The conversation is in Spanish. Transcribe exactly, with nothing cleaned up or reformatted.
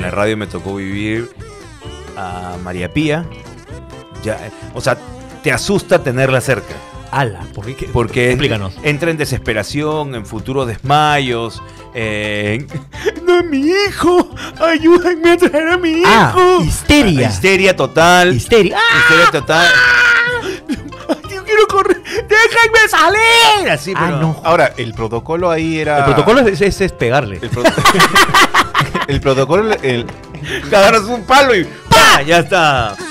la radio me tocó vivir a María Pía. Ya, o sea, te asusta tenerla cerca. Ala, ¿por qué? Porque Explícanos. entra en desesperación, en futuros desmayos. Eh, no, mi hijo, ayúdenme a traer a mi hijo. Ah, histeria. Histeria total. Histeria. ¡Ah! Histeria total. Ay, yo quiero correr. Déjenme salir. Así, Ah, pero no. Ahora, el protocolo ahí era... El protocolo es, es, es pegarle. El, pro- el protocolo... El... agarras un palo y ¡pah! Ya está.